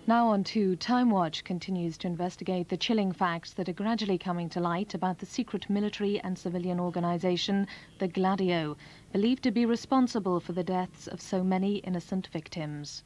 Now on to Time Watch continues to investigate the chilling facts that are gradually coming to light about the secret military and civilian organization, the Gladio, believed to be responsible for the deaths of so many innocent victims.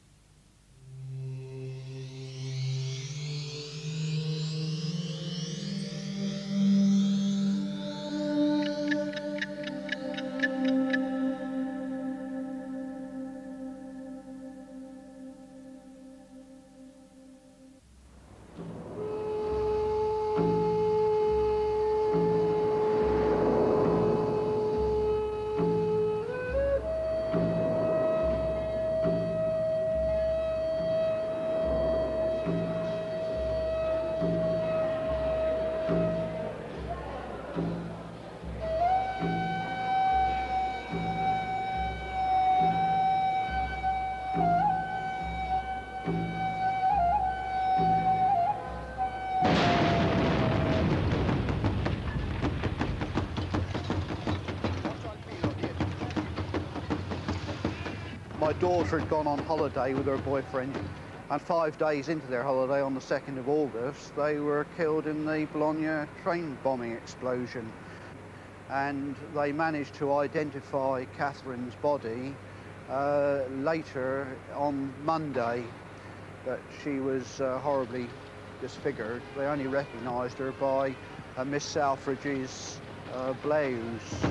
My daughter had gone on holiday with her boyfriend, and 5 days into their holiday, on the 2nd of August, they were killed in the Bologna train bombing explosion. And they managed to identify Catherine's body later on Monday, that she was horribly disfigured. They only recognised her by Miss Selfridge's blouse.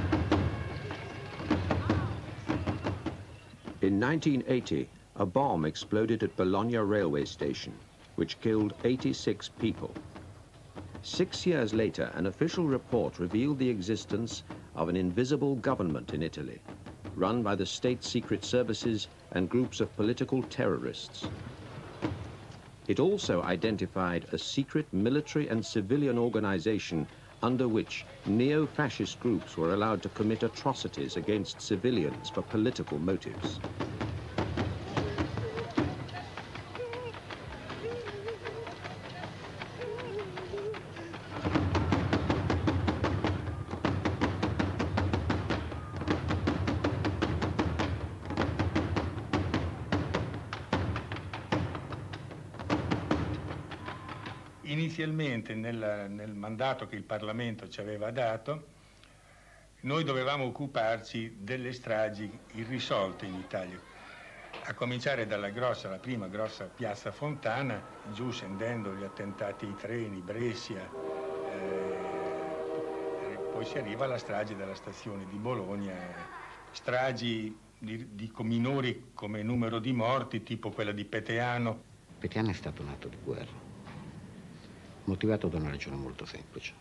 In 1980, a bomb exploded at Bologna railway station, which killed 86 people. 6 years later, an official report revealed the existence of an invisible government in Italy, run by the state secret services and groups of political terrorists. It also identified a secret military and civilian organization under which neo-fascist groups were allowed to commit atrocities against civilians for political motives. Inizialmente nel mandato che il Parlamento ci aveva dato, noi dovevamo occuparci delle stragi irrisolte in Italia, a cominciare dalla prima grossa piazza Fontana, giù scendendo gli attentati ai treni, Brescia, poi si arriva alla strage della stazione di Bologna, stragi di minori come numero di morti, tipo quella di Peteano. Peteano è stato un atto di guerra, motivato da una ragione molto semplice.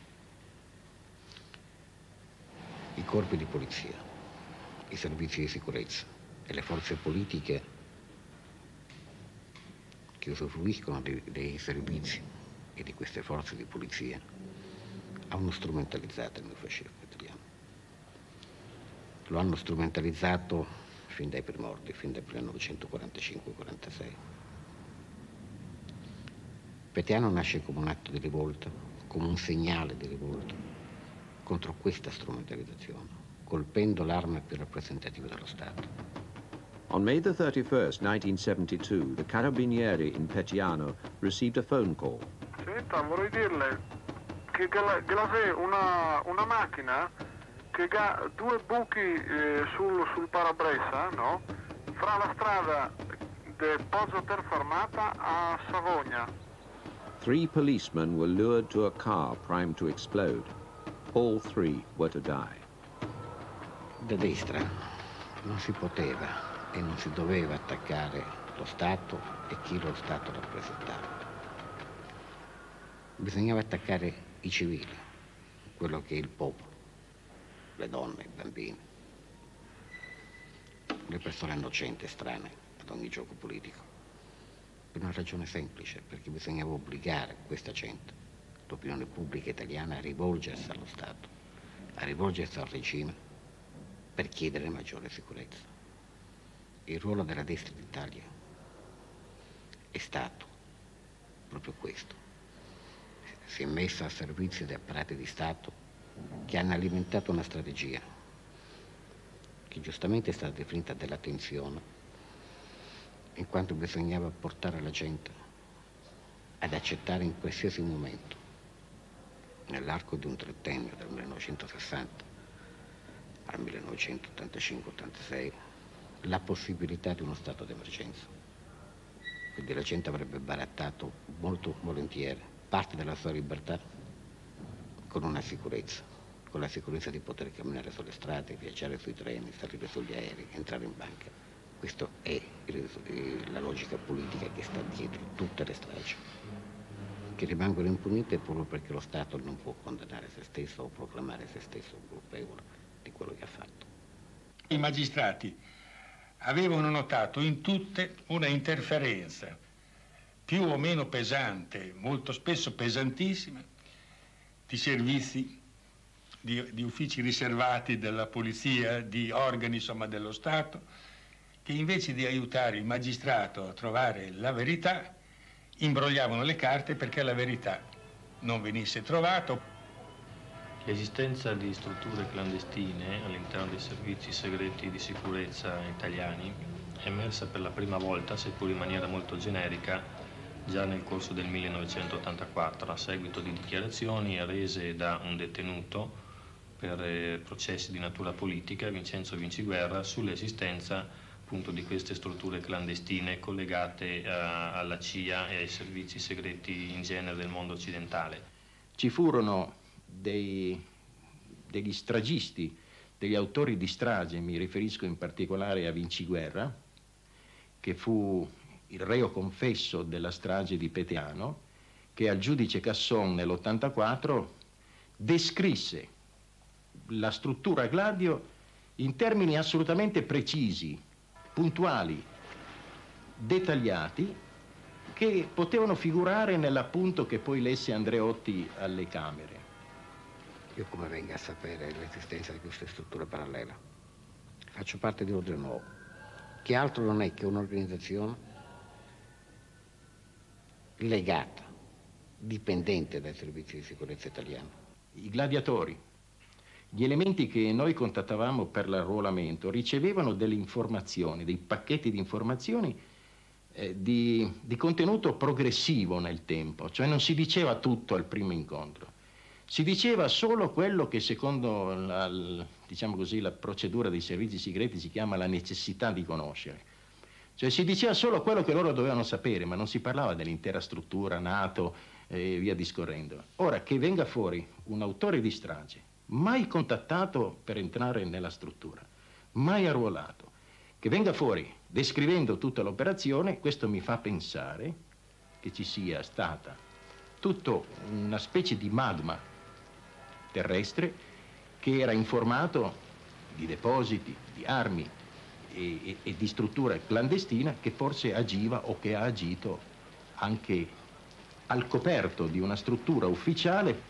I corpi di polizia, i servizi di sicurezza e le forze politiche che usufruiscono dei servizi e di queste forze di polizia hanno strumentalizzato il neofascismo italiano. Lo hanno strumentalizzato fin dai primordi, fin dal 1945-46. Peteano nasce come un atto di rivolta, come un segnale di rivolta contro questa strumentalizzazione, colpendo l'arma più rappresentativa dello Stato. On May the 31st, 1972, the Carabinieri in Petiano received a phone call. Senta, vorrei dirle che Glasè, una macchina che ha 2 buchi sul parabrezza, no? Fra la strada del Poggio Terformata a Savogna. 3 policemen were lured to a car primed to explode. All 3 were to die. Da destra non si poteva e non si doveva attaccare lo Stato e chi lo Stato rappresentava. Bisognava attaccare i civili, quello che è il popolo, le donne, i bambini, le persone innocenti e strane ad ogni gioco politico. Per una ragione semplice, perché bisognava obbligare questa gente, l'opinione pubblica italiana, a rivolgersi allo Stato, a rivolgersi al regime per chiedere maggiore sicurezza. Il ruolo della destra d'Italia è stato proprio questo. Si è messa a servizio di apparati di Stato che hanno alimentato una strategia che giustamente è stata definita della tensione in quanto bisognava portare la gente ad accettare in qualsiasi momento, nell'arco di un trentennio, dal 1960 al 1985-86, la possibilità di uno stato d'emergenza. Quindi la gente avrebbe barattato molto volentieri parte della sua libertà con una sicurezza, con la sicurezza di poter camminare sulle strade, viaggiare sui treni, salire sugli aerei, entrare in banca. Questa è la logica politica che sta dietro tutte le stragi, che rimangono impunite proprio perché lo Stato non può condannare se stesso o proclamare se stesso colpevole di quello che ha fatto. I magistrati avevano notato in tutte una interferenza più o meno pesante, molto spesso pesantissima, di servizi, di uffici riservati della polizia, di organi insomma dello Stato, che invece di aiutare il magistrato a trovare la verità, imbrogliavano le carte perché la verità non venisse trovata. L'esistenza di strutture clandestine all'interno dei servizi segreti di sicurezza italiani è emersa per la prima volta, seppur in maniera molto generica, già nel corso del 1984, a seguito di dichiarazioni rese da un detenuto per processi di natura politica, Vincenzo Vinciguerra, sull'esistenza appunto di queste strutture clandestine collegate alla CIA e ai servizi segreti in genere del mondo occidentale. Ci furono degli stragisti, degli autori di strage, mi riferisco in particolare a Vinciguerra, che fu il reo confesso della strage di Peteano, che al giudice Casson nell'84 descrisse la struttura Gladio in termini assolutamente precisi, puntuali, dettagliati, che potevano figurare nell'appunto che poi lesse Andreotti alle Camere. Io come venga a sapere l'esistenza di queste strutture parallele? Faccio parte di Ordine Nuovo, che altro non è che un'organizzazione legata, dipendente dai servizi di sicurezza italiani. I gladiatori, gli elementi che noi contattavamo per l'arruolamento, ricevevano delle informazioni, dei pacchetti di informazioni di contenuto progressivo nel tempo, cioè non si diceva tutto al primo incontro. Si diceva solo quello che secondo diciamo così, la procedura dei servizi segreti si chiama la necessità di conoscere. Cioè si diceva solo quello che loro dovevano sapere, ma non si parlava dell'intera struttura, NATO e via discorrendo. Ora, che venga fuori un autore di strage, mai contattato per entrare nella struttura, mai arruolato, che venga fuori descrivendo tutta l'operazione, questo mi fa pensare che ci sia stata tutta una specie di magma terrestre che era informato di depositi, di armi e di struttura clandestina che forse agiva o che ha agito anche al coperto di una struttura ufficiale.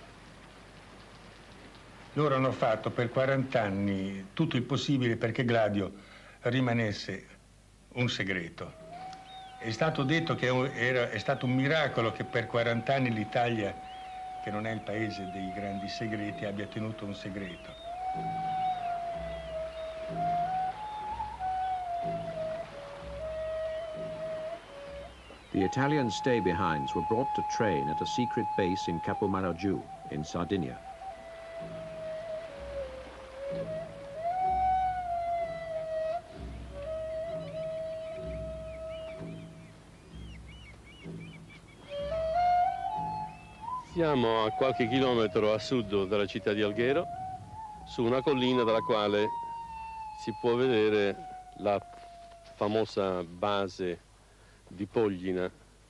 Loro hanno fatto per 40 anni tutto il possibile perché Gladio rimanesse un segreto. È stato detto che è stato un miracolo che per 40 anni l'Italia, che non è il paese dei grandi segreti, abbia tenuto un segreto. The Italian stay-behinds were brought to train at a secret base in Capo Maraggiù, in Sardinia. Siamo a qualche chilometro a sud della città di Alghero, su una collina dalla quale si può vedere la famosa base di Poglina,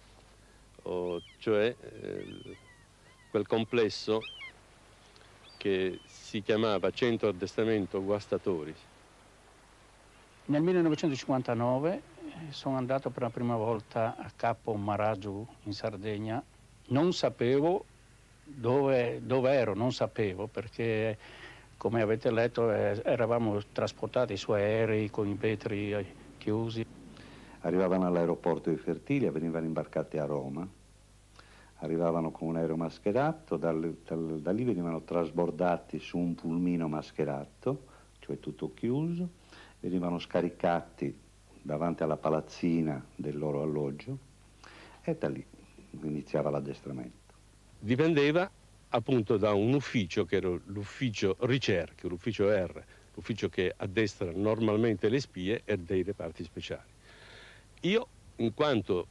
cioè quel complesso che si chiamava Centro Addestramento Guastatori. Nel 1959 sono andato per la prima volta a Capo Maraggiù in Sardegna. Non sapevo dove ero, non sapevo perché, come avete letto, eravamo trasportati su aerei con i vetri chiusi. Arrivavano all'aeroporto di Fertilia, venivano imbarcati a Roma, arrivavano con un aereo mascherato, da lì venivano trasbordati su un pulmino mascherato, cioè tutto chiuso, venivano scaricati davanti alla palazzina del loro alloggio, e da lì iniziava l'addestramento. Dipendeva appunto da un ufficio che era l'ufficio ricerche, l'ufficio R, l'ufficio che addestra normalmente le spie, e dei reparti speciali. Io, in quanto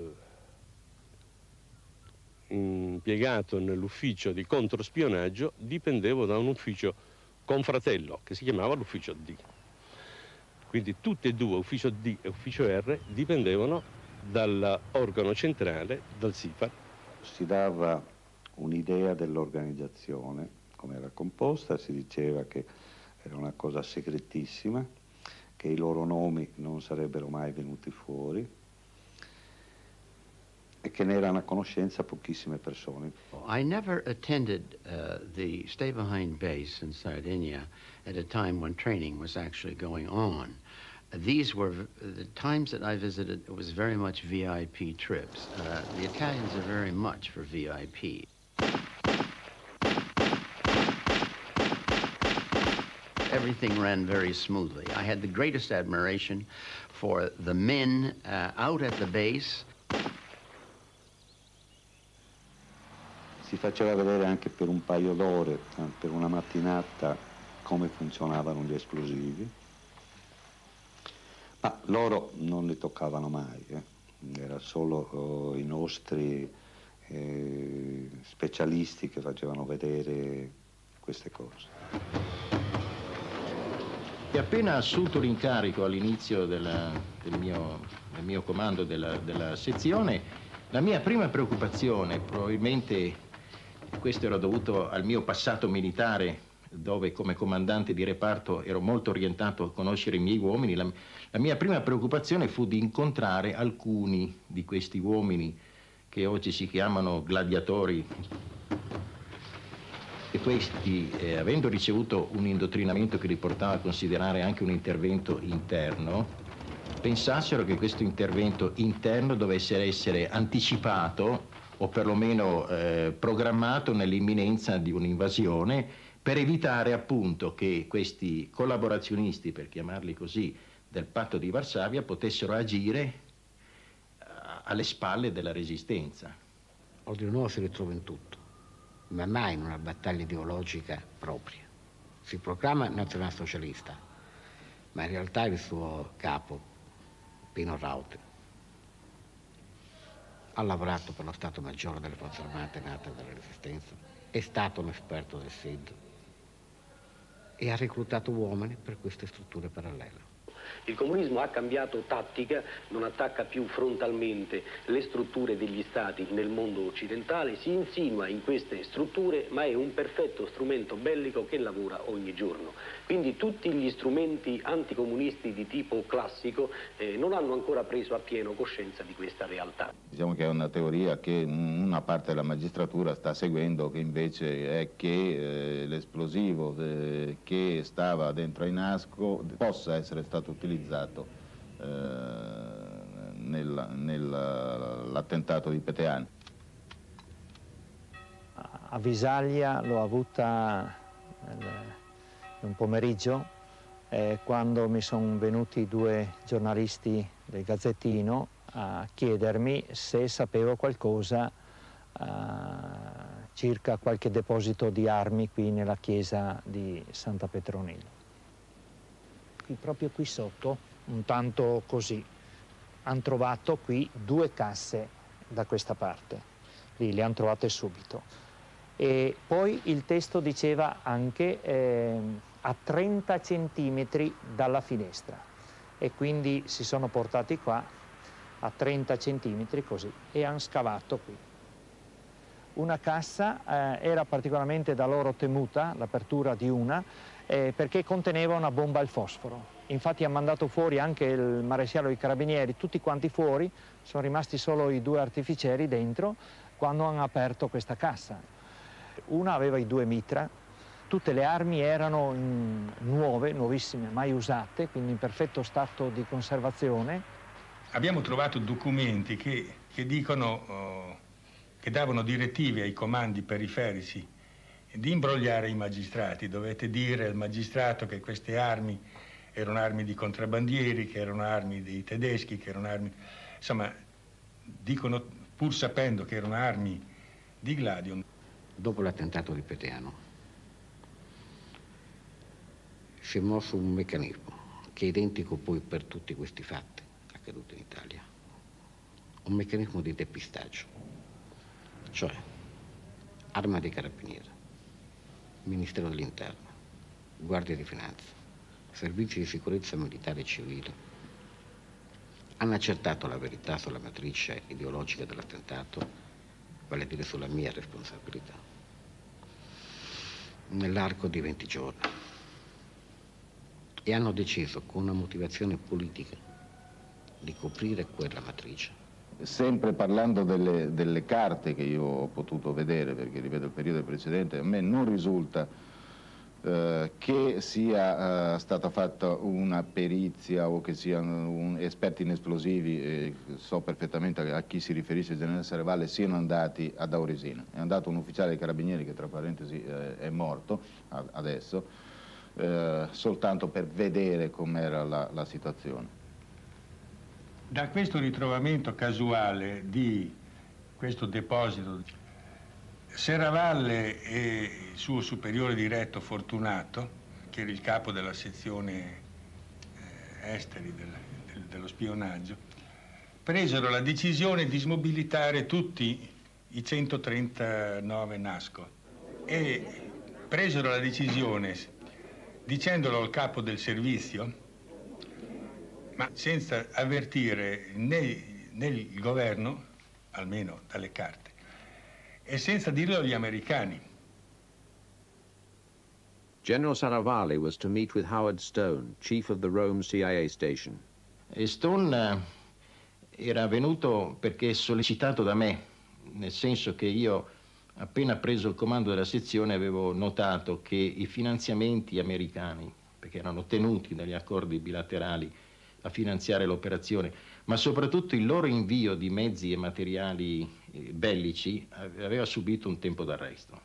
impiegato nell'ufficio di controspionaggio, dipendevo da un ufficio confratello che si chiamava l'ufficio D. Quindi tutti e due, ufficio D e ufficio R, dipendevano dall'organo centrale, dal SIFAR. Si dava un'idea dell'organizzazione, come era composta, si diceva che era una cosa segretissima, che i loro nomi non sarebbero mai venuti fuori e che ne erano a conoscenza pochissime persone. I never attended the stay-behind base in Sardinia at a time when training was actually going on. These were, the times that I visited, it was very much VIP trips. The Italians are very much for VIP. Everything ran very smoothly. I had the greatest admiration for the men out at the base. Si faceva vedere anche per un paio d'ore, per una mattinata, come funzionavano gli esplosivi, ma loro non li toccavano mai, era solo i nostri specialisti che facevano vedere queste cose. E appena assunto l'incarico all'inizio del mio comando della sezione, la mia prima preoccupazione, probabilmente questo era dovuto al mio passato militare, dove come comandante di reparto ero molto orientato a conoscere i miei uomini, la mia prima preoccupazione fu di incontrare alcuni di questi uomini che oggi si chiamano gladiatori. E questi, avendo ricevuto un indottrinamento che li portava a considerare anche un intervento interno, pensassero che questo intervento interno dovesse essere anticipato o perlomeno programmato nell'imminenza di un'invasione, per evitare appunto che questi collaborazionisti, per chiamarli così, del patto di Varsavia potessero agire alle spalle della resistenza. Ordine nuovo si ritrova in tutto, ma mai in una battaglia ideologica propria. Si proclama nazionalsocialista, ma in realtà il suo capo, Pino Rauti, ha lavorato per lo Stato Maggiore delle Forze Armate nate dalla Resistenza, è stato un esperto del SID e ha reclutato uomini per queste strutture parallele. Il comunismo ha cambiato tattica, non attacca più frontalmente le strutture degli stati nel mondo occidentale, si insinua in queste strutture, ma è un perfetto strumento bellico che lavora ogni giorno. Quindi tutti gli strumenti anticomunisti di tipo classico non hanno ancora preso appieno coscienza di questa realtà. Diciamo che è una teoria che una parte della magistratura sta seguendo, che invece è che l'esplosivo che stava dentro ai Nasco possa essere stato utilizzato nell'attentato di Peteano. A Visaglia l'ho avuta un pomeriggio quando mi sono venuti due giornalisti del Gazzettino a chiedermi se sapevo qualcosa circa qualche deposito di armi qui nella chiesa di Santa Petronilla. Proprio qui sotto, un tanto così, hanno trovato qui 2 casse da questa parte, lì le hanno trovate subito. E poi il testo diceva anche a 30 centimetri dalla finestra, e quindi si sono portati qua a 30 centimetri così e hanno scavato qui. Una cassa era particolarmente da loro temuta, l'apertura di una, perché conteneva una bomba al fosforo. Infatti ha mandato fuori anche il maresciallo dei carabinieri, tutti quanti fuori, sono rimasti solo i 2 artificieri dentro quando hanno aperto questa cassa. Una aveva i 2 mitra, tutte le armi erano nuove, nuovissime, mai usate, quindi in perfetto stato di conservazione. Abbiamo trovato documenti che dicono, che davano direttive ai comandi periferici di imbrogliare i magistrati. Dovete dire al magistrato che queste armi erano armi di contrabbandieri, che erano armi dei tedeschi, che erano armi... Insomma, dicono, pur sapendo che erano armi di Gladio. Dopo l'attentato di Peteano si è mosso un meccanismo che è identico poi per tutti questi fatti accaduti in Italia. Un meccanismo di depistaggio, cioè Arma dei Carabinieri, Ministero dell'Interno, Guardia di Finanza, Servizi di Sicurezza Militare e Civile hanno accertato la verità sulla matrice ideologica dell'attentato, vale a dire sulla mia responsabilità, nell'arco di 20 giorni, e hanno deciso con una motivazione politica di coprire quella matrice. Sempre parlando delle carte che io ho potuto vedere, perché ripeto il periodo precedente, a me non risulta che sia stata fatta una perizia o che siano esperti in esplosivi, so perfettamente a chi si riferisce il generale Serravalle, siano andati ad Auresina. È andato un ufficiale dei carabinieri che tra parentesi è morto adesso, soltanto per vedere com'era la situazione. Da questo ritrovamento casuale di questo deposito, Serravalle e il suo superiore diretto Fortunato, che era il capo della sezione esteri dello spionaggio, presero la decisione di smobilitare tutti i 139 NASCO e presero la decisione dicendolo al capo del servizio, ma senza avvertire né il governo, almeno dalle carte, e senza dirlo agli americani. General Serravalle was to meet with Howard Stone, chief of the Rome CIA station. E Stone era venuto perché sollecitato da me, nel senso che io, appena preso il comando della sezione, avevo notato che i finanziamenti americani, perché erano tenuti dagli accordi bilaterali a finanziare l'operazione, ma soprattutto il loro invio di mezzi e materiali bellici aveva subito un tempo d'arresto.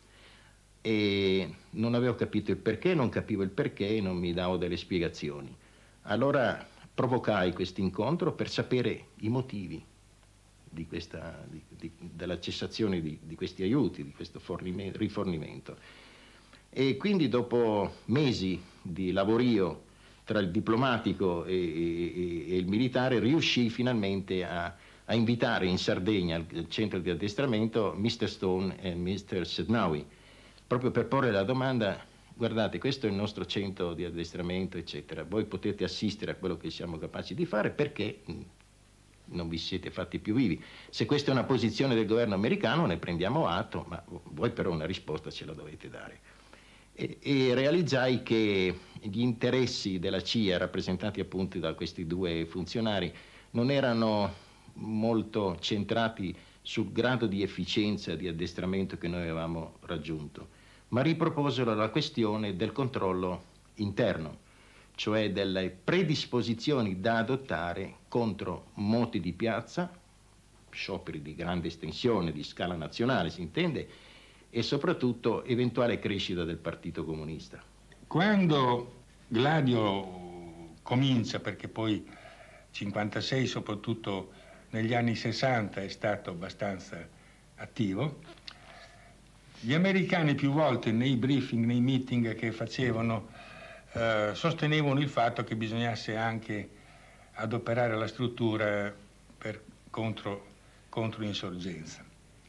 E non avevo capito il perché, non capivo il perché e non mi davo delle spiegazioni. Allora provocai questo incontro per sapere i motivi di della cessazione di questi aiuti, di questo rifornimento. E quindi dopo mesi di lavorio tra il diplomatico e il militare, riuscì finalmente a invitare in Sardegna, al centro di addestramento, Mr. Stone e Mr. Sednawi, proprio per porre la domanda: guardate, questo è il nostro centro di addestramento, eccetera, voi potete assistere a quello che siamo capaci di fare, perché non vi siete fatti più vivi? Se questa è una posizione del governo americano ne prendiamo atto, ma voi però una risposta ce la dovete dare. E realizzai che gli interessi della CIA, rappresentati appunto da questi due funzionari, non erano molto centrati sul grado di efficienza di addestramento che noi avevamo raggiunto, ma riproposero la questione del controllo interno, cioè delle predisposizioni da adottare contro moti di piazza, scioperi di grande estensione, di scala nazionale si intende, e soprattutto eventuale crescita del Partito Comunista. Quando Gladio comincia, perché poi 56, soprattutto negli anni 60, è stato abbastanza attivo, gli americani più volte nei briefing, nei meeting che facevano, sostenevano il fatto che bisognasse anche adoperare la struttura contro insorgenza.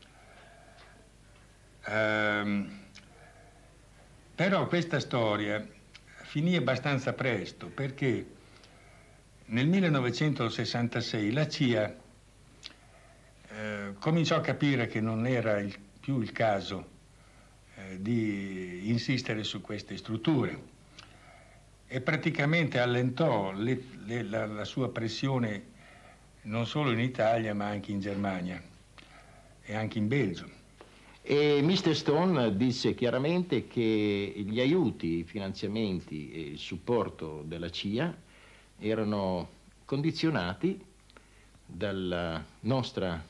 Però questa storia finì abbastanza presto, perché nel 1966 la CIA cominciò a capire che non era più il caso di insistere su queste strutture e praticamente allentò la sua pressione non solo in Italia ma anche in Germania e anche in Belgio. E Mr. Stone disse chiaramente che gli aiuti, i finanziamenti e il supporto della CIA erano condizionati dalla nostra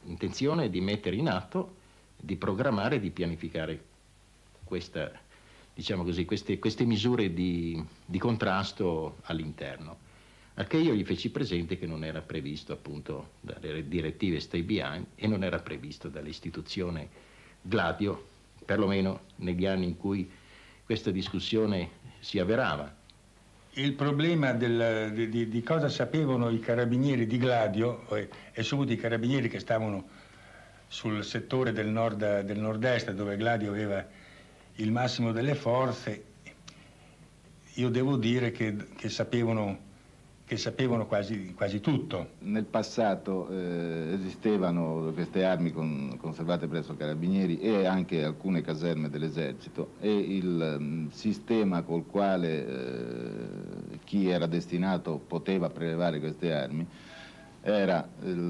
intenzione di mettere in atto, di programmare e di pianificare questa diciamo così, queste misure di contrasto all'interno. Al che io gli feci presente che non era previsto appunto dalle direttive Steibian e non era previsto dall'istituzione Gladio, perlomeno negli anni in cui questa discussione si avverava. Il problema di cosa sapevano i carabinieri di Gladio e soprattutto i carabinieri che stavano sul settore del nord-est dove Gladio aveva il massimo delle forze, io devo dire che sapevano quasi tutto. Nel passato esistevano queste armi conservate presso Carabinieri e anche alcune caserme dell'esercito, e il sistema col quale chi era destinato poteva prelevare queste armi era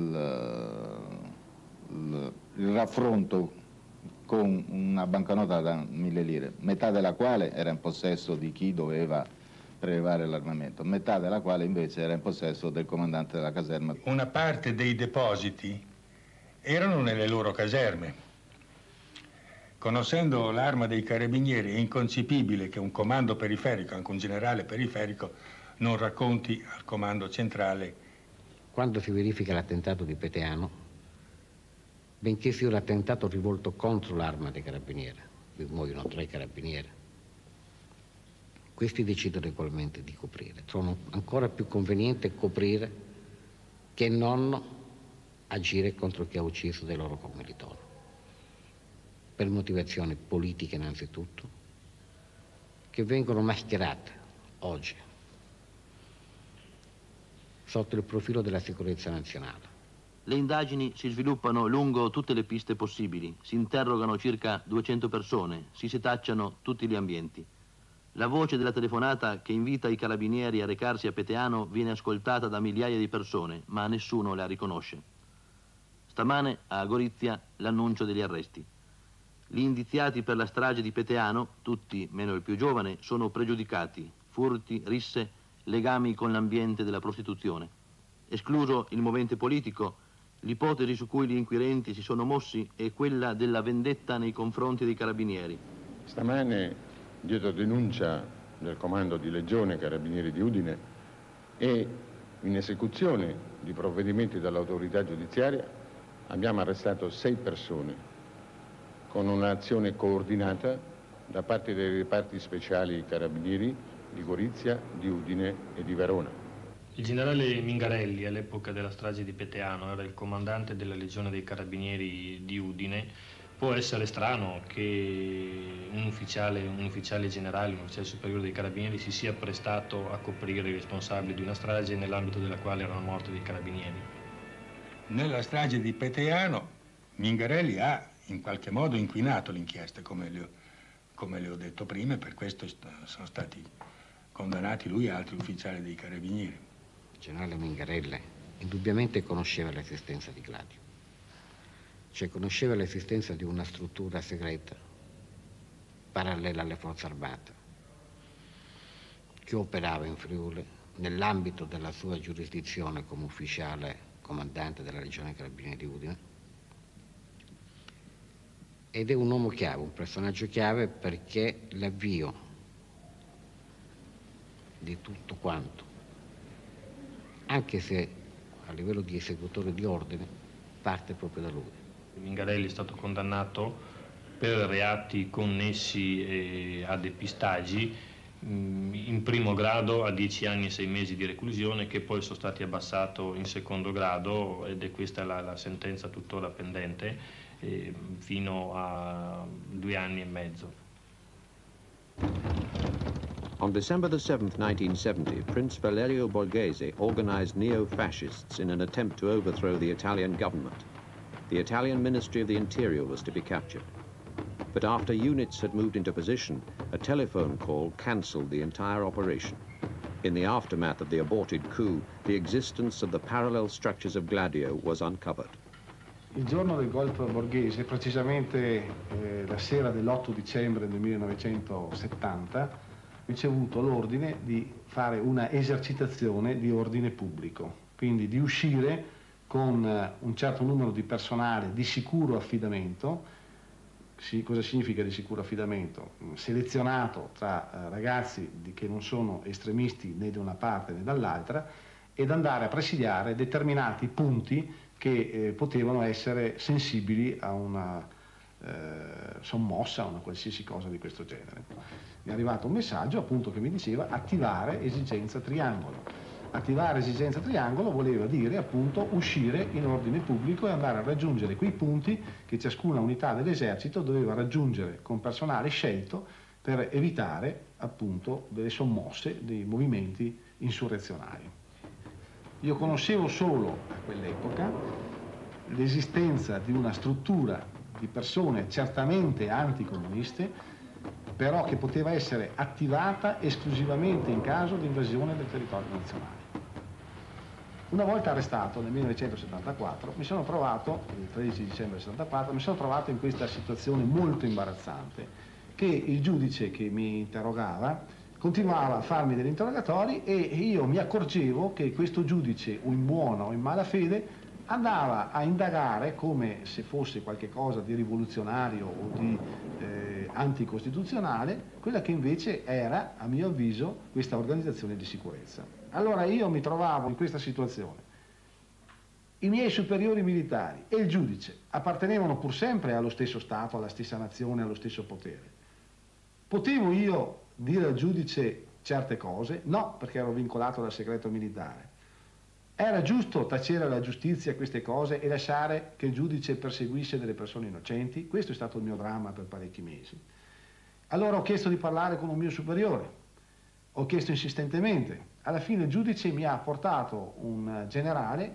il raffronto con una banconota da 1000 lire, metà della quale era in possesso di chi doveva prelevare l'armamento, metà della quale invece era in possesso del comandante della caserma. Una parte dei depositi erano nelle loro caserme. Conoscendo l'arma dei carabinieri è inconcepibile che un comando periferico, anche un generale periferico, non racconti al comando centrale. Quando si verifica l'attentato di Peteano, benché sia un attentato rivolto contro l'arma dei carabinieri, muoiono 3 carabinieri, questi decidono ugualmente di coprire. Sono ancora più conveniente coprire che non agire contro chi ha ucciso dei loro commilitoni, per motivazioni politiche innanzitutto, che vengono mascherate oggi sotto il profilo della sicurezza nazionale. Le indagini si sviluppano lungo tutte le piste possibili, si interrogano circa 200 persone, si setacciano tutti gli ambienti. La voce della telefonata che invita i carabinieri a recarsi a Peteano viene ascoltata da migliaia di persone, ma nessuno la riconosce. Stamane a Gorizia l'annuncio degli arresti. Gli indiziati per la strage di Peteano, tutti meno il più giovane, sono pregiudicati, furti, risse, legami con l'ambiente della prostituzione. Escluso il movente politico, l'ipotesi su cui gli inquirenti si sono mossi è quella della vendetta nei confronti dei carabinieri. Stamane, dietro denuncia del comando di Legione Carabinieri di Udine e in esecuzione di provvedimenti dall'autorità giudiziaria, abbiamo arrestato 6 persone con un'azione coordinata da parte dei reparti speciali Carabinieri di Gorizia, di Udine e di Verona. Il generale Mingarelli, all'epoca della strage di Peteano, era il comandante della Legione dei Carabinieri di Udine. Può essere strano che un ufficiale generale, un ufficiale superiore dei Carabinieri si sia prestato a coprire i responsabili di una strage nell'ambito della quale erano morti dei Carabinieri. Nella strage di Peteano Mingarelli ha in qualche modo inquinato l'inchiesta, come le ho detto prima, e per questo sono stati condannati lui e altri ufficiali dei Carabinieri. Il generale Mingarelli indubbiamente conosceva l'esistenza di Gladio. Cioè conosceva l'esistenza di una struttura segreta parallela alle forze armate che operava in Friuli nell'ambito della sua giurisdizione come ufficiale comandante della Legione Carabinieri di Udine, ed è un uomo chiave, un personaggio chiave, perché l'avvio di tutto quanto, anche se a livello di esecutore di ordine, parte proprio da lui. Mingarelli è stato condannato per reati connessi a depistaggi in primo grado a 10 anni e 6 mesi di reclusione, che poi sono stati abbassati in secondo grado, ed è questa la sentenza tuttora pendente, fino a 2 anni e mezzo. On December the 7th, 1970, Prince Valerio Borghese organized neo-fascists in an attempt to overthrow the Italian government. The Italian Ministry of the Interior was to be captured. But after units had moved into position, a telephone call cancelled the entire operation. In the aftermath of the aborted coup, the existence of the parallel structures of Gladio was uncovered. Il giorno del golpe borghese, precisamente la sera dell'8 dicembre del 1970, ho ricevuto l'ordine di fare una esercitazione di ordine pubblico, quindi di uscire con un certo numero di personale di sicuro affidamento, cosa significa di sicuro affidamento? Selezionato tra ragazzi che non sono estremisti né da una parte né dall'altra, ed andare a presidiare determinati punti che potevano essere sensibili a una sommossa, a una qualsiasi cosa di questo genere. Mi è arrivato un messaggio appunto che mi diceva attivare esigenza triangolo. Attivare esigenza triangolo voleva dire appunto uscire in ordine pubblico e andare a raggiungere quei punti che ciascuna unità dell'esercito doveva raggiungere con personale scelto per evitare appunto delle sommosse, dei movimenti insurrezionali. Io conoscevo solo a quell'epoca l'esistenza di una struttura di persone certamente anticomuniste, però che poteva essere attivata esclusivamente in caso di invasione del territorio nazionale. Una volta arrestato nel 1974, mi sono trovato, il 13 dicembre 1974, mi sono trovato in questa situazione molto imbarazzante, che il giudice che mi interrogava continuava a farmi degli interrogatori e io mi accorgevo che questo giudice, o in buona o in malafede, andava a indagare come se fosse qualche cosa di rivoluzionario o di anticostituzionale, quella che invece era, a mio avviso, questa organizzazione di sicurezza. Allora io mi trovavo in questa situazione. I miei superiori militari e il giudice appartenevano pur sempre allo stesso Stato, alla stessa nazione, allo stesso potere. Potevo io dire al giudice certe cose? No, perché ero vincolato dal segreto militare. Era giusto tacere alla giustizia queste cose e lasciare che il giudice perseguisse delle persone innocenti? Questo è stato il mio dramma per parecchi mesi. Allora ho chiesto di parlare con un mio superiore, ho chiesto insistentemente. Alla fine il giudice mi ha portato un generale.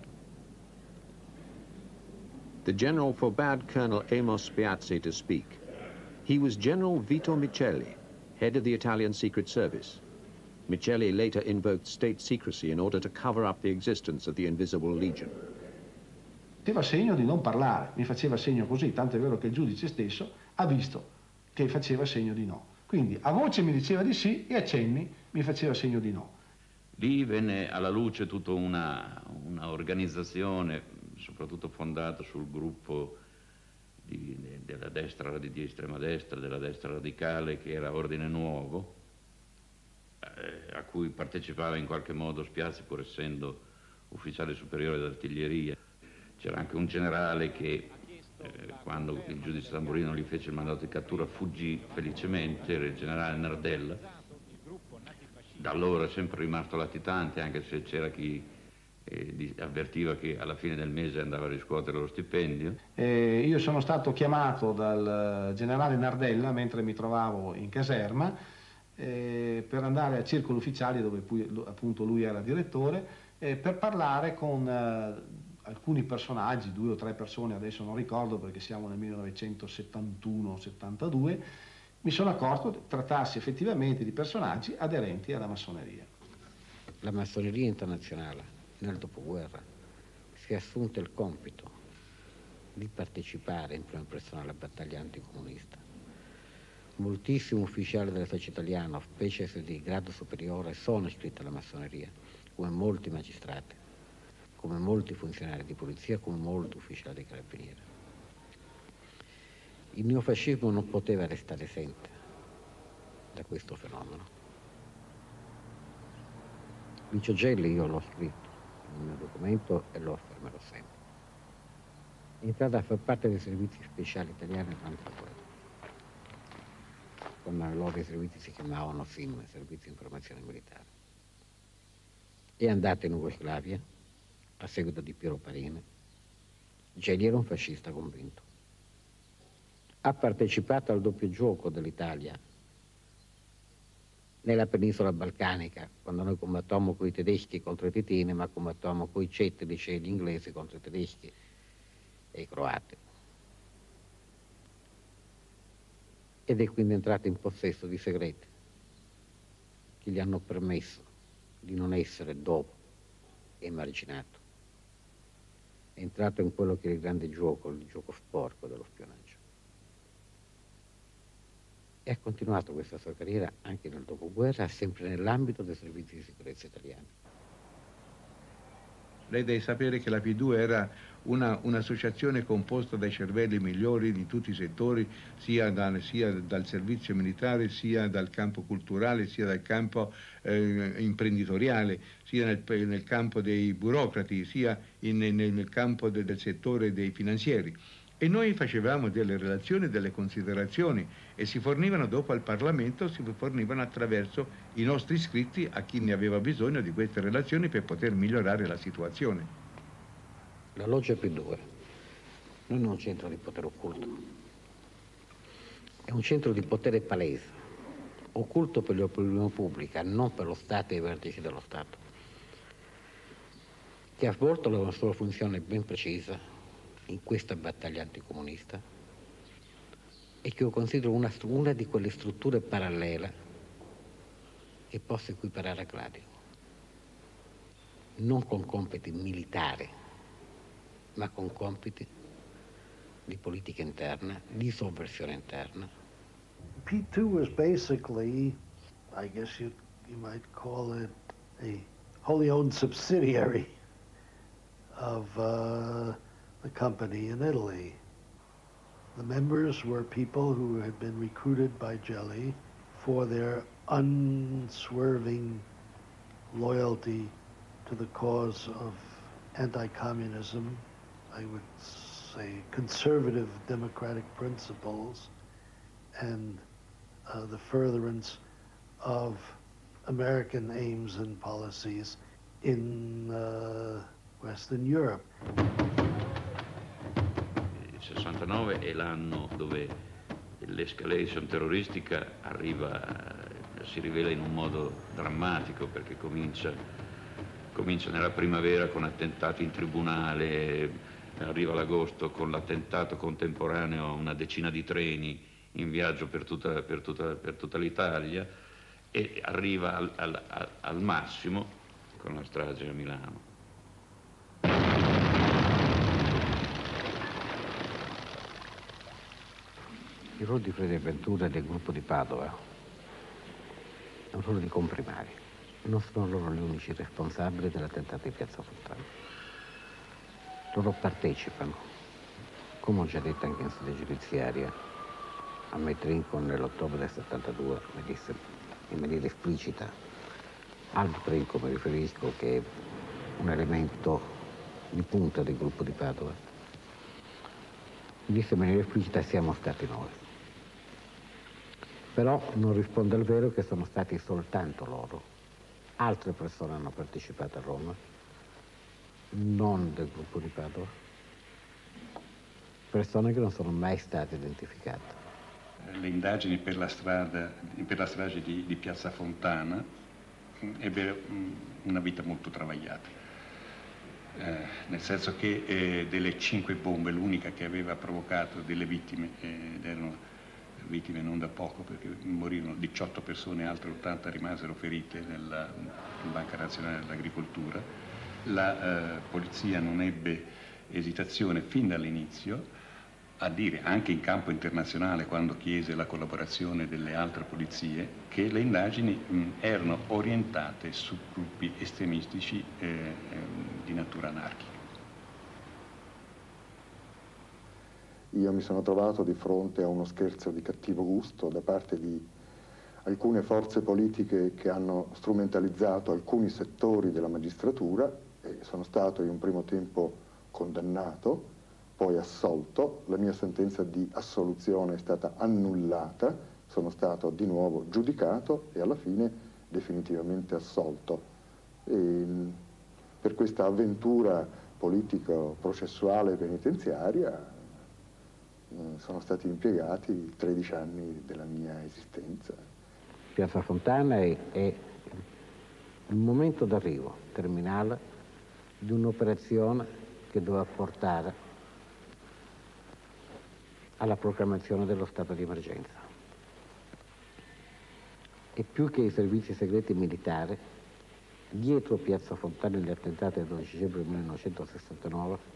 The general forbade Colonel Amos Spiazzi to speak. He was General Vito Miceli, head of the Italian Secret Service. Miceli later invoked state secrecy in order to cover up the existence of the Invisible Legion. Faceva segno di non parlare, mi faceva segno così, tanto è vero che il giudice stesso ha visto che faceva segno di no. Quindi a voce mi diceva di sì e a cenni mi faceva segno di no. Lì venne alla luce tutta una organizzazione, soprattutto fondata sul gruppo della destra, di estrema destra, della destra radicale, che era Ordine Nuovo, a cui partecipava in qualche modo Spiazzi, pur essendo ufficiale superiore d'artiglieria. C'era anche un generale che, quando il giudice Tamburino gli fece il mandato di cattura, fuggì felicemente, era il generale Nardella. Da allora è sempre rimasto latitante, anche se c'era chi avvertiva che alla fine del mese andava a riscuotere lo stipendio. Io sono stato chiamato dal generale Nardella mentre mi trovavo in caserma per andare a Circolo Ufficiali, dove appunto lui era direttore, per parlare con alcuni personaggi, 2 o 3 persone, adesso non ricordo perché siamo nel 1971-72, mi sono accorto che trattarsi effettivamente di personaggi aderenti alla massoneria. La massoneria internazionale nel dopoguerra si è assunta il compito di partecipare in prima persona alla battaglia anticomunista. Moltissimi ufficiali dell'esercito italiano, specie se di grado superiore, sono iscritti alla massoneria, come molti magistrati, come molti funzionari di polizia, come molti ufficiali dei carabinieri. Il neofascismo non poteva restare esente da questo fenomeno. Licio Gelli io l'ho scritto nel mio documento e lo affermerò sempre. È entrato a far parte dei servizi speciali italiani durante la guerra. Quando allora i servizi si chiamavano SIM, Servizi di Informazione Militare. È andato in Jugoslavia a seguito di Piero Parini. Gelli era un fascista convinto. Ha partecipato al doppio gioco dell'Italia nella penisola balcanica, quando noi combattommo con i tedeschi contro i titini, ma combattommo con i cettici e gli inglesi contro i tedeschi e i croati. Ed è quindi entrato in possesso di segreti che gli hanno permesso di non essere dopo emarginato. È entrato in quello che è il grande gioco, il gioco sporco dello spionaggio. E ha continuato questa sua carriera anche nel dopoguerra, sempre nell'ambito dei servizi di sicurezza italiani. Lei deve sapere che la P2 era un'associazione composta dai cervelli migliori di tutti i settori, sia dal servizio militare, sia dal campo culturale, sia dal campo imprenditoriale, sia nel campo dei burocrati, sia nel campo del settore dei finanzieri. E noi facevamo delle relazioni, delle considerazioni e si fornivano dopo al Parlamento, si fornivano attraverso i nostri iscritti a chi ne aveva bisogno di queste relazioni per poter migliorare la situazione. La loggia P2 non è un centro di potere occulto, è un centro di potere palese, occulto per l'opinione pubblica, non per lo Stato e i vertici dello Stato, che ha svolto la sua funzione ben precisa in questa battaglia anticomunista e che io considero una di quelle strutture parallele che possa equiparare a Gladio, non con compiti militari, ma con compiti di politica interna, di sovversione interna. P2 was basically, I guess you might call it a wholly owned subsidiary of the company in Italy. The members were people who had been recruited by Gelli for their unswerving loyalty to the cause of anti-communism, I would say conservative democratic principles, and the furtherance of American aims and policies in Western Europe. Il 69 è l'anno dove l'escalation terroristica si rivela in un modo drammatico, perché comincia nella primavera con attentati in tribunale, arriva l'agosto con l'attentato contemporaneo a una decina di treni in viaggio per tutta l'Italia e arriva al massimo con la strage a Milano. Il ruolo di Frede Ventura e del gruppo di Padova è un ruolo di comprimari. Non sono loro gli unici responsabili dell'attentato di Piazza Fontana. Loro partecipano, come ho già detto anche in sede giudiziaria, a me Trinco nell'ottobre del 72 mi disse in maniera esplicita, Aldo Trinco mi riferisco, che è un elemento di punta del gruppo di Padova, mi disse in maniera esplicita: siamo stati noi. Però non risponde al vero che sono stati soltanto loro. Altre persone hanno partecipato a Roma, non del gruppo di Padova, persone che non sono mai state identificate. Le indagini per la strage di Piazza Fontana ebbero una vita molto travagliata, nel senso che delle 5 bombe l'unica che aveva provocato delle vittime, ed erano vittime non da poco, perché morirono 18 persone, altre 80 rimasero ferite nella Banca Nazionale dell'Agricoltura. La polizia non ebbe esitazione fin dall'inizio a dire, anche in campo internazionale, quando chiese la collaborazione delle altre polizie, che le indagini erano orientate su gruppi estremistici di natura anarchica. Io mi sono trovato di fronte a uno scherzo di cattivo gusto da parte di alcune forze politiche che hanno strumentalizzato alcuni settori della magistratura e sono stato in un primo tempo condannato, poi assolto, la mia sentenza di assoluzione è stata annullata, sono stato di nuovo giudicato e alla fine definitivamente assolto. E per questa avventura politico-processuale penitenziaria sono stati impiegati 13 anni della mia esistenza. Piazza Fontana è il momento d'arrivo terminale di un'operazione che doveva portare alla proclamazione dello stato di emergenza. E più che i servizi segreti militari, dietro Piazza Fontana negli attentati del 12 dicembre 1969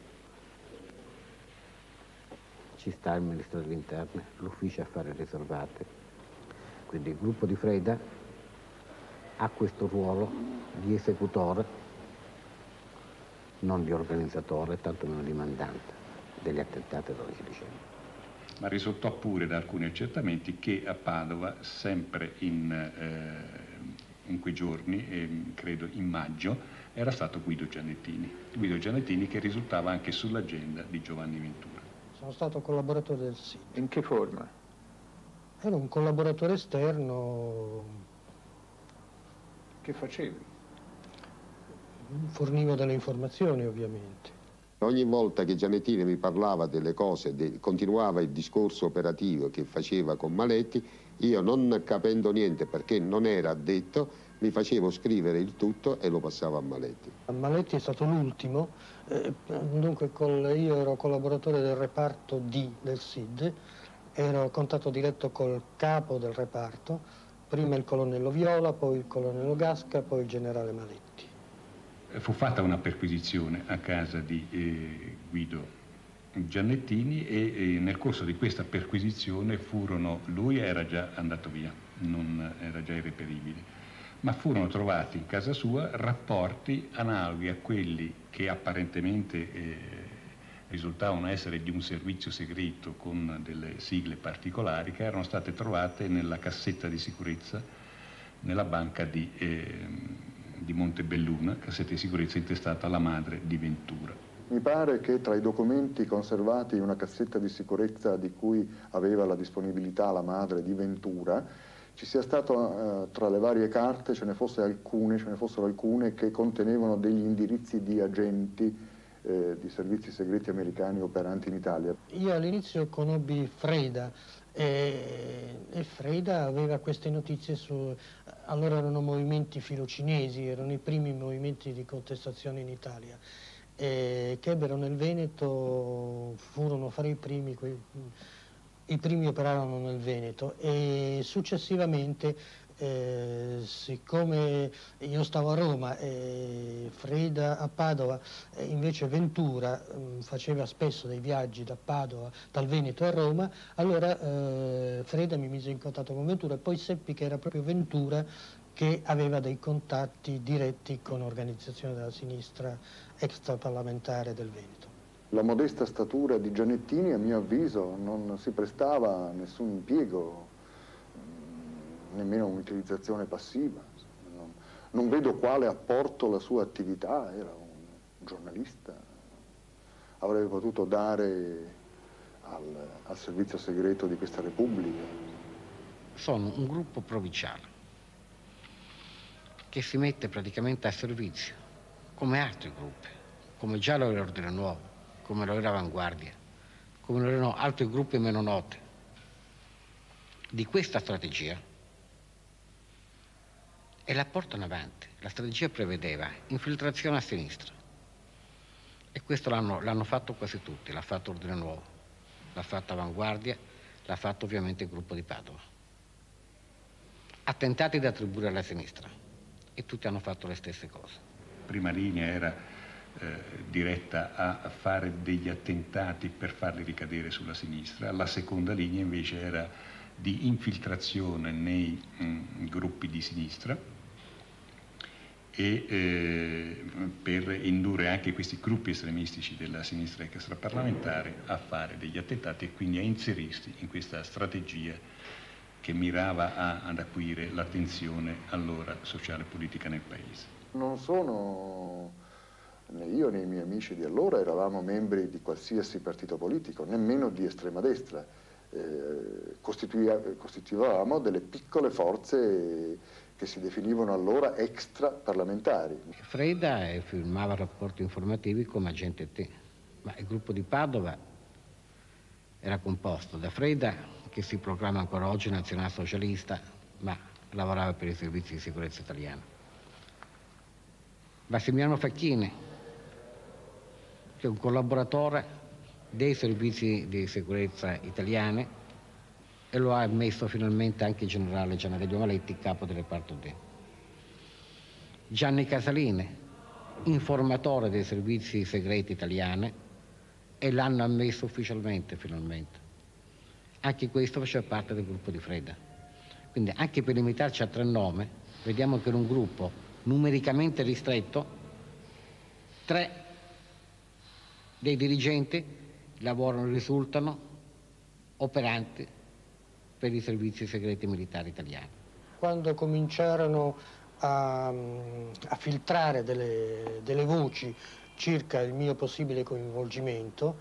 ci sta il Ministero degli Interni, l'Ufficio Affari Riservati. Quindi il gruppo di Freda ha questo ruolo di esecutore non di organizzatore, tantomeno di mandante degli attentati del 12 dicembre. Ma risultò pure da alcuni accertamenti che a Padova, sempre in quei giorni, credo in maggio, era stato Guido Giannettini che risultava anche sull'agenda di Giovanni Ventura. Sono stato collaboratore del SID. In che forma? Ero un collaboratore esterno. Che facevi? Fornivo delle informazioni, ovviamente. Ogni volta che Giannettini mi parlava delle cose, continuava il discorso operativo che faceva con Maletti, io non capendo niente perché non era addetto, mi facevo scrivere il tutto e lo passavo a Maletti. Maletti è stato l'ultimo, dunque io ero collaboratore del reparto D del SID, ero a contatto diretto col capo del reparto, prima il colonnello Viola, poi il colonnello Gasca, poi il generale Maletti. Fu fatta una perquisizione a casa di Guido Giannettini e nel corso di questa perquisizione lui era già andato via, non era già irreperibile, ma furono trovati in casa sua rapporti analoghi a quelli che apparentemente risultavano essere di un servizio segreto con delle sigle particolari che erano state trovate nella cassetta di sicurezza nella banca di Montebelluna, cassetta di sicurezza intestata alla madre di Ventura. Mi pare che tra i documenti conservati in una cassetta di sicurezza di cui aveva la disponibilità la madre di Ventura ci sia stato, tra le varie carte, ce ne fossero alcune che contenevano degli indirizzi di agenti di servizi segreti americani operanti in Italia. Io all'inizio conobbi Freda e Freda aveva queste notizie allora erano movimenti filocinesi, erano i primi movimenti di contestazione in Italia che ebbero nel Veneto, furono a fare i primi operarono nel Veneto e successivamente siccome io stavo a Roma e Freda a Padova, invece Ventura faceva spesso dei viaggi da Padova, dal Veneto a Roma, allora Freda mi mise in contatto con Ventura e poi seppi che era proprio Ventura che aveva dei contatti diretti con organizzazioni della sinistra extraparlamentare del Veneto. La modesta statura di Giannettini, a mio avviso, non si prestava a nessun impiego, nemmeno un'utilizzazione passiva. Non vedo quale apporto la sua attività, era un giornalista, avrebbe potuto dare al servizio segreto di questa Repubblica. Sono un gruppo provinciale che si mette praticamente a servizio, come altri gruppi, come già lo era Ordine Nuovo, come lo era Avanguardia, come lo erano altri gruppi meno noti, di questa strategia e la portano avanti. La strategia prevedeva infiltrazione a sinistra e questo l'hanno fatto quasi tutti, l'ha fatto Ordine Nuovo, l'ha fatto Avanguardia, l'ha fatto ovviamente il gruppo di Padova. Attentati da attribuire alla sinistra e tutti hanno fatto le stesse cose. La prima linea era diretta a fare degli attentati per farli ricadere sulla sinistra, la seconda linea invece era di infiltrazione nei gruppi di sinistra e per indurre anche questi gruppi estremistici della sinistra extraparlamentare a fare degli attentati e quindi a inserirsi in questa strategia che mirava ad acuire l'attenzione allora sociale e politica nel paese. Non sono né io né i miei amici di allora eravamo membri di qualsiasi partito politico, nemmeno di estrema destra. Costituivamo delle piccole forze che si definivano allora extraparlamentari. Freda firmava rapporti informativi come agente T, ma il gruppo di Padova era composto da Freda, che si proclama ancora oggi nazionalsocialista, ma lavorava per i servizi di sicurezza italiani. Massimiliano Facchini, che è un collaboratore dei servizi di sicurezza italiani e lo ha ammesso finalmente anche il generale Giannadello Maletti, capo del reparto D. Gianni Casalini, informatore dei servizi segreti italiani e l'hanno ammesso ufficialmente finalmente. Anche questo faceva parte del gruppo di Freda. Quindi anche per limitarci a 3 nomi, vediamo che era un gruppo numericamente ristretto, 3 dei dirigenti lavorano e risultano operanti per i servizi segreti militari italiani. Quando cominciarono a filtrare delle voci circa il mio possibile coinvolgimento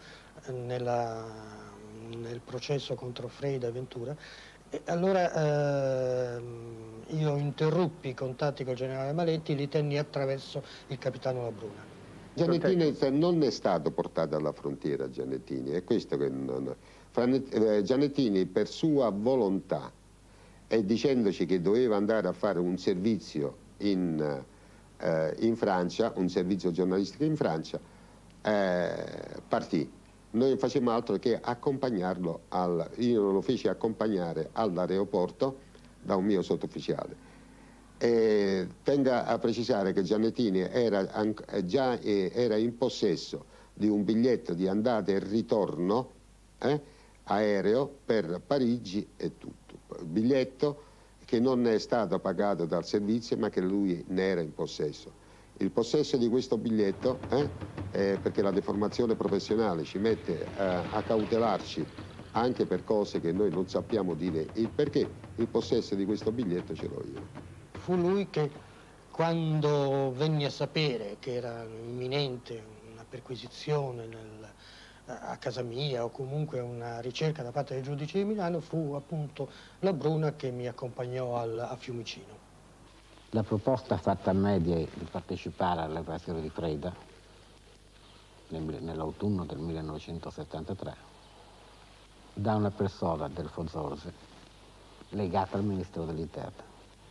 nel processo contro Freda e Ventura, e allora io interruppi i contatti col generale Maletti, li tenni attraverso il capitano La Bruna. Giannettini non è stato portato alla frontiera, Giannettini, è questo che non... Giannettini per sua volontà e dicendoci che doveva andare a fare un servizio in Francia, un servizio giornalistico in Francia, partì. Noi non facemmo altro che accompagnarlo, io lo feci accompagnare all'aeroporto da un mio sottufficiale. E tenga a precisare che Giannettini era in possesso di un biglietto di andata e ritorno aereo per Parigi e tutto. Biglietto che non è stato pagato dal servizio ma che lui ne era in possesso. Il possesso di questo biglietto, perché la deformazione professionale ci mette a cautelarci anche per cose che noi non sappiamo dire il perché, il possesso di questo biglietto ce l'ho io. Fu lui che, quando venni a sapere che era imminente una perquisizione a casa mia o comunque una ricerca da parte del giudice di Milano, fu appunto La Bruna che mi accompagnò a Fiumicino. La proposta fatta a me di partecipare all'evasione di Freda nell'autunno del 1973 da una persona del Fonsorze legata al Ministero dell'Interno.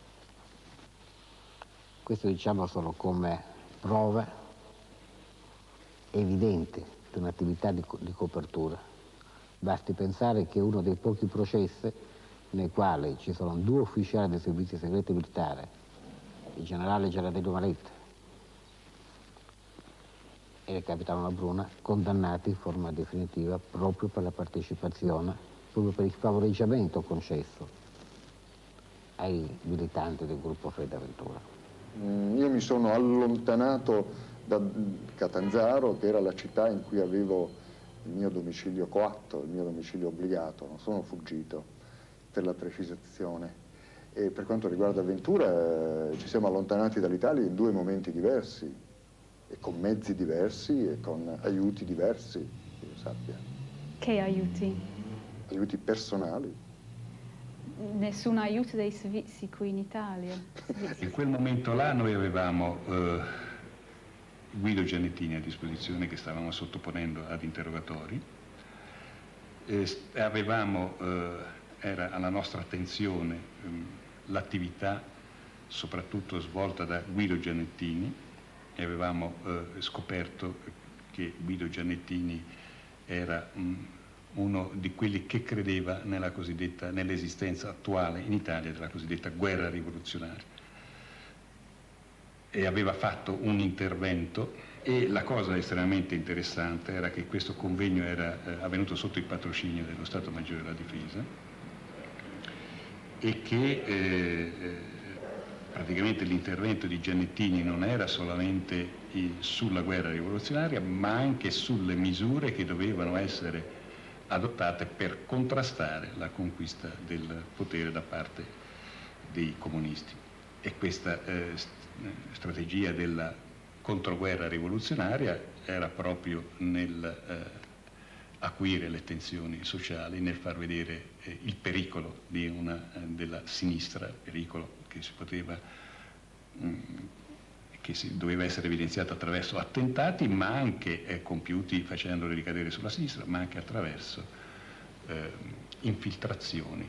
Questo diciamo solo come prove evidenti di un'attività di copertura. Basti pensare che uno dei pochi processi nei quali ci sono 2 ufficiali dei servizi segreti militari, il generale Gerardino Maletti e il capitano La Bruna, condannati in forma definitiva proprio per la partecipazione, proprio per il favoreggiamento concesso ai militanti del gruppo Freda Ventura. Io mi sono allontanato da Catanzaro, che era la città in cui avevo il mio domicilio coatto, il mio domicilio obbligato, non sono fuggito, per la precisazione. E per quanto riguarda Ventura, ci siamo allontanati dall'Italia in 2 momenti diversi, e con mezzi diversi e con aiuti diversi, che io sappia. Che aiuti? Aiuti personali. Nessun aiuto dei servizi qui in Italia. In quel momento là noi avevamo Guido Giannettini a disposizione che stavamo sottoponendo ad interrogatori. Era alla nostra attenzione l'attività soprattutto svolta da Guido Giannettini e avevamo scoperto che Guido Giannettini era uno di quelli che credeva nell'esistenza attuale in Italia della cosiddetta guerra rivoluzionaria. E aveva fatto un intervento, e la cosa estremamente interessante era che questo convegno era avvenuto sotto il patrocinio dello Stato Maggiore della Difesa e che praticamente l'intervento di Giannettini non era solamente sulla guerra rivoluzionaria, ma anche sulle misure che dovevano essere adottate per contrastare la conquista del potere da parte dei comunisti. E questa strategia della controguerra rivoluzionaria era proprio nel acuire le tensioni sociali, nel far vedere il pericolo della sinistra, pericolo che doveva essere evidenziato attraverso attentati, ma anche compiuti facendoli ricadere sulla sinistra, ma anche attraverso infiltrazioni.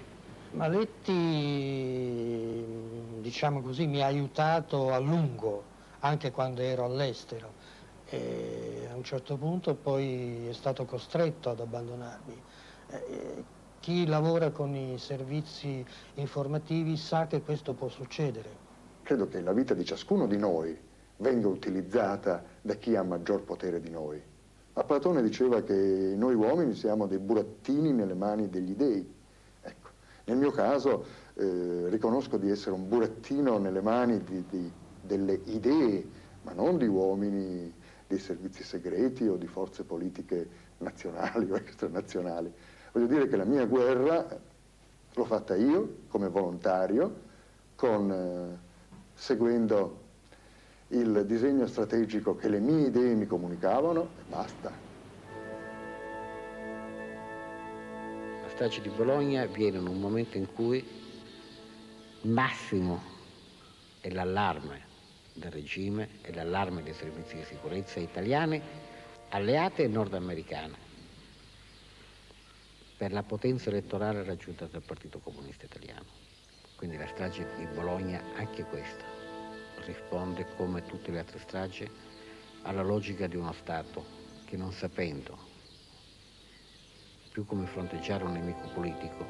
Maletti, diciamo così, mi ha aiutato a lungo, anche quando ero all'estero, e a un certo punto poi è stato costretto ad abbandonarmi. Chi lavora con i servizi informativi sa che questo può succedere. Credo che la vita di ciascuno di noi venga utilizzata da chi ha maggior potere di noi. Ma Platone diceva che noi uomini siamo dei burattini nelle mani degli dei. Ecco, nel mio caso riconosco di essere un burattino nelle mani delle idee, ma non di uomini dei servizi segreti o di forze politiche nazionali o extranazionali. Voglio dire che la mia guerra l'ho fatta io come volontario, seguendo il disegno strategico che le mie idee mi comunicavano e basta. La strage di Bologna avviene in un momento in cui il massimo è l'allarme del regime e l'allarme dei servizi di sicurezza italiani, alleate e nordamericane, per la potenza elettorale raggiunta dal Partito Comunista Italiano. Quindi la strage di Bologna, anche questa, risponde, come tutte le altre stragi, alla logica di uno Stato che, non sapendo più come fronteggiare un nemico politico,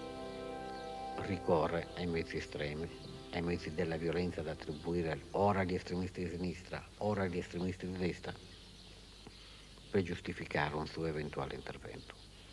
ricorre ai mezzi estremi, ai mezzi della violenza da attribuire ora agli estremisti di sinistra, ora agli estremisti di destra, per giustificare un suo eventuale intervento.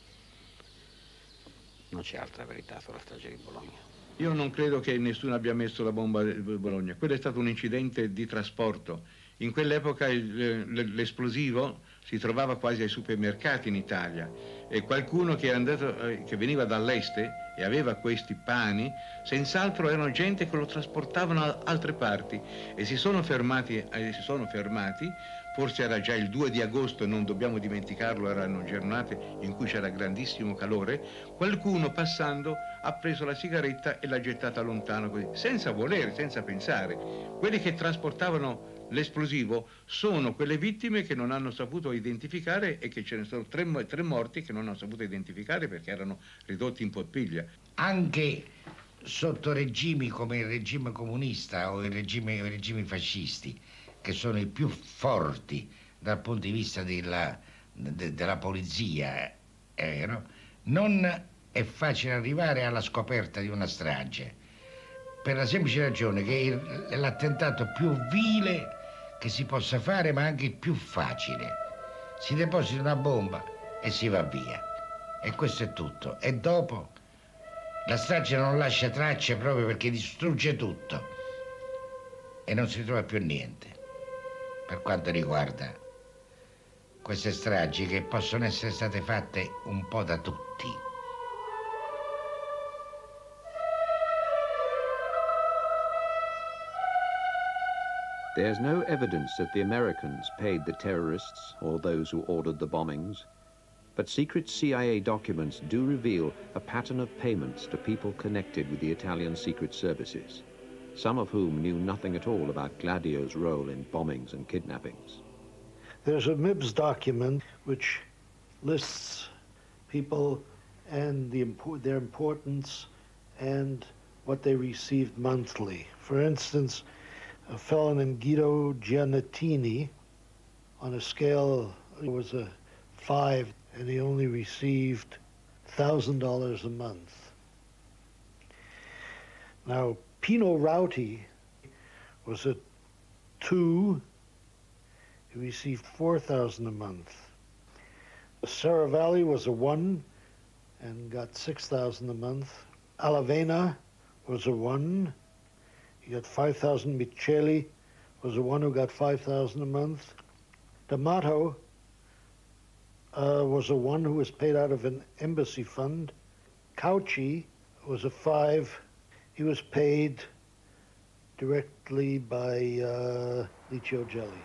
Non c'è altra verità sulla strage di Bologna. Io non credo che nessuno abbia messo la bomba a Bologna. Quello è stato un incidente di trasporto. In quell'epoca l'esplosivo si trovava quasi ai supermercati in Italia e qualcuno che veniva dall'est e aveva questi pani, senz'altro erano gente che lo trasportavano a altre parti e si sono fermati, forse era già il 2 di agosto, non dobbiamo dimenticarlo, erano giornate in cui c'era grandissimo calore, qualcuno passando ha preso la sigaretta e l'ha gettata lontano così, senza volere, senza pensare. Quelli che trasportavano l'esplosivo sono quelle vittime che non hanno saputo identificare e che ce ne sono tre morti che non hanno saputo identificare perché erano ridotti in polpiglia. Anche sotto regimi come il regime comunista o i regimi fascisti, che sono i più forti dal punto di vista della polizia, non è facile arrivare alla scoperta di una strage, per la semplice ragione che è l'attentato più vile che si possa fare, ma anche il più facile. Si deposita una bomba e si va via. E questo è tutto. E dopo la strage non lascia tracce proprio perché distrugge tutto e non si trova più niente. Per quanto riguarda queste stragi che possono essere state fatte un po' da tutti. There's no evidence that the Americans paid the terrorists or those who ordered the bombings, but secret CIA documents do reveal a pattern of payments to people connected with the Italian secret services, some of whom knew nothing at all about Gladio's role in bombings and kidnappings. There's a MIBS document which lists people and their importance and what they received monthly. For instance, a fellow named Guido Giannettini, on a scale, it was a 5, and he only received $1,000 a month. Now, Pino Rauti was a 2, he received $4,000 a month. Saravalli was a 1 and got $6,000 a month. Alavena was a 1. He got 5,000. Micheli was the one who got 5,000 a month. D'Amato was the one who was paid out of an embassy fund. Cauchy was a 5. He was paid directly by Licio Gelli.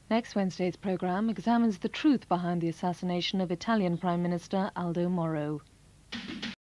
Next Wednesday's programme examines the truth behind the assassination of Italian Prime Minister Aldo Moro.